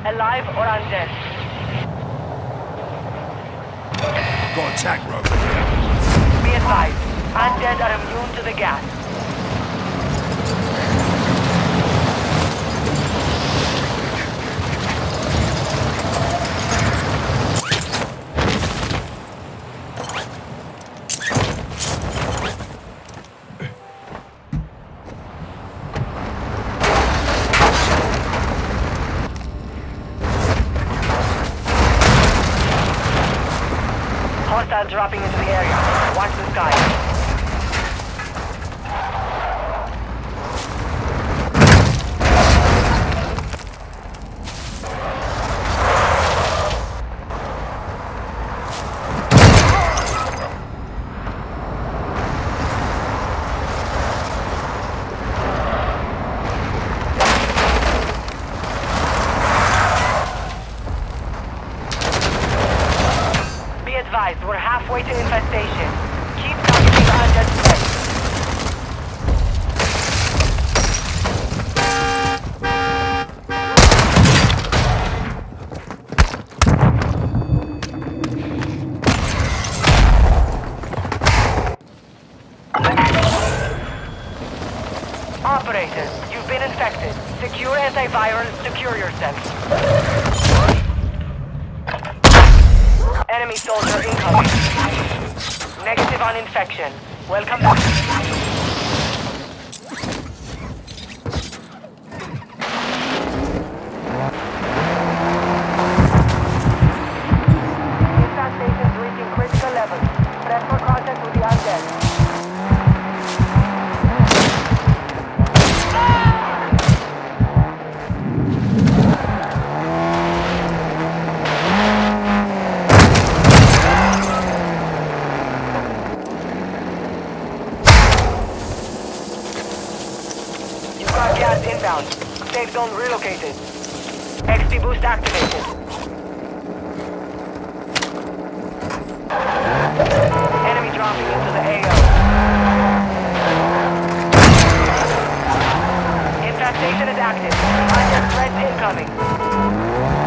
alive or undead. Got attack rope. Be advised, undead are immune to the gas. Hostiles dropping into the area. Watch the sky. Advised, we're halfway to infestation. Keep targeting undead threats. Operators, you've been infected. Secure antiviral, secure yourself. Enemy soldier incoming. Negative on infection. Welcome back. Infestations reaching critical levels. Prep for contact with the undead. Gas inbound. Safe zone relocated. XP boost activated. Enemy dropping into the AO. Infestation is active. Undead threats incoming.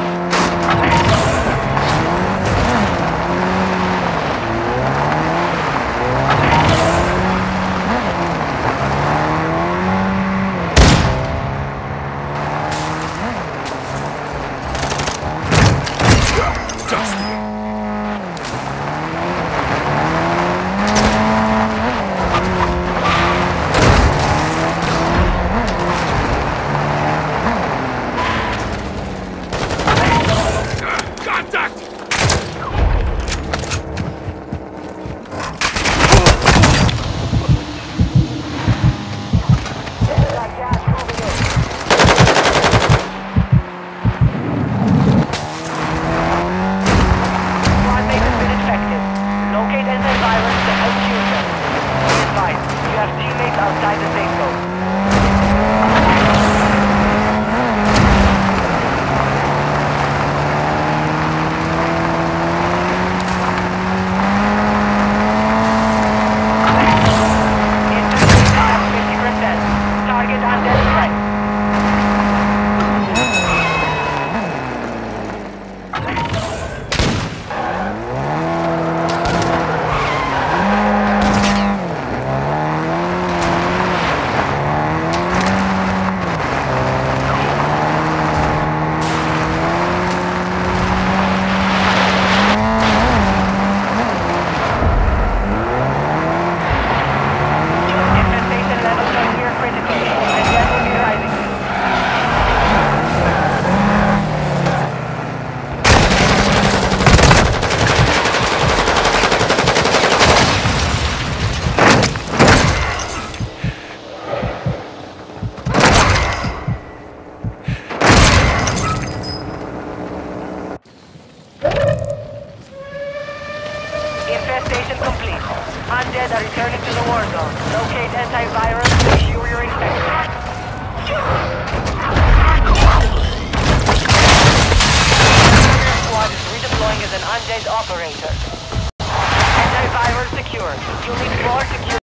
Outside the safe zone. Infestation complete. Undead are returning to the war zone. Locate antivirus to secure your infection. Squad is redeploying as an undead operator. Antivirus secured. You need more secure.